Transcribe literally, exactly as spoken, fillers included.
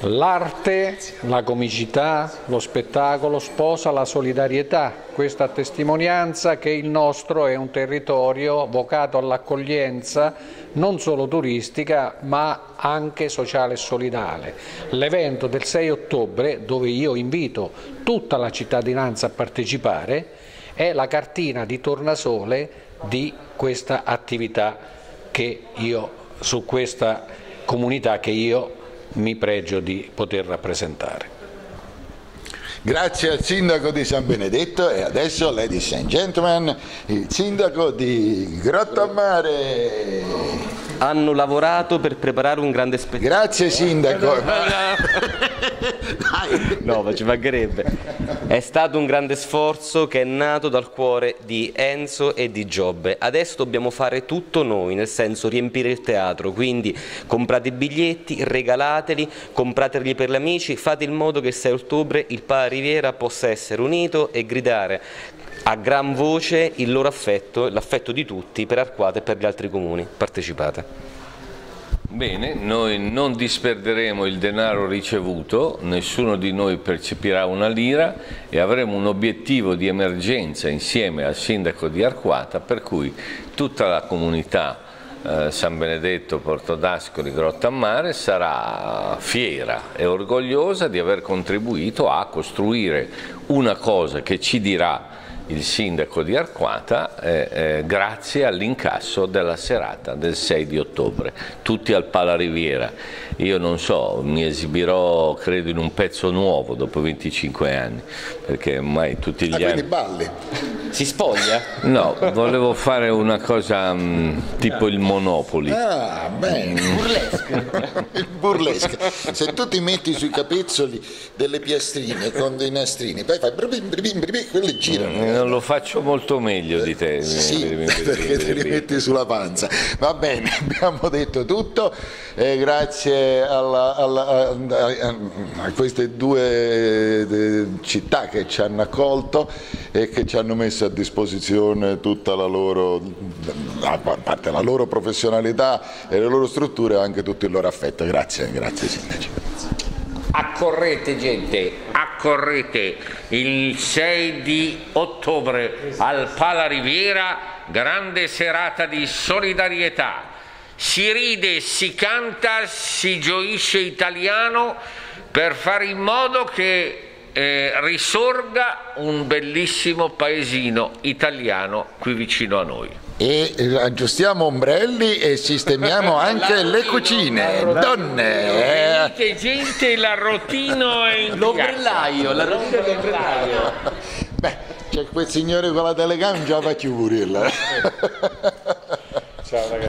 L'arte, la comicità, lo spettacolo sposa la solidarietà, questa testimonianza che il nostro è un territorio vocato all'accoglienza non solo turistica ma anche sociale e solidale. L'evento del sei ottobre, dove io invito tutta la cittadinanza a partecipare, è la cartina di tornasole di questa attività che io, su questa comunità che io mi pregio di poter rappresentare. Grazie al sindaco di San Benedetto e adesso, ladies and gentlemen, il sindaco di Grottammare. Hanno lavorato per preparare un grande spettacolo. Grazie sindaco. No, ma ci mancherebbe. È stato un grande sforzo che è nato dal cuore di Enzo e di Giobbe. Adesso dobbiamo fare tutto noi, nel senso riempire il teatro, quindi comprate i biglietti, regalateli, comprateli per gli amici, fate in modo che il sei ottobre il Pala Riviera possa essere unito e gridare a gran voce il loro affetto, l'affetto di tutti per Arquata e per gli altri comuni. Partecipate. Bene, noi non disperderemo il denaro ricevuto, nessuno di noi percepirà una lira e avremo un obiettivo di emergenza insieme al sindaco di Arquata, per cui tutta la comunità eh, San Benedetto, Porto d'Ascoli, Grottammare sarà fiera e orgogliosa di aver contribuito a costruire una cosa che ci dirà il sindaco di Arquata eh, eh, grazie all'incasso della serata del sei di ottobre, tutti al Pala Riviera. Io non so, mi esibirò credo in un pezzo nuovo dopo venticinque anni, perché ormai tutti gli ah, anni... quindi balli? Si spoglia? No, volevo fare una cosa mh, tipo il Monopoli. Ah, bene. Burlesque. Il burlesque. Se tu ti metti sui capezzoli delle piastrine con dei nastrini, poi fai bribim, bribim, bribim, quelli girano. Non lo faccio molto meglio di te. Sì, perché te li metti sulla panza. Va bene, abbiamo detto tutto. Eh, grazie alla, alla, a, a, a queste due eh, città che ci hanno accolto e che ci hanno messo a disposizione tutta la loro, a parte la loro professionalità e le loro strutture, anche tutto il loro affetto. Grazie, grazie sindaci. Accorrete gente, accorrete il sei di ottobre al Pala Riviera, grande serata di solidarietà. Si ride, si canta, si gioisce italiano per fare in modo che eh, risorga un bellissimo paesino italiano qui vicino a noi. E aggiustiamo ombrelli e sistemiamo anche le cucine. Donne! Venite gente, l'arrotino è in L'ombrellaio, la roba dell'ombraio. Beh, c'è quel signore con la telecamera, già faccio pure. Ciao ragazzi.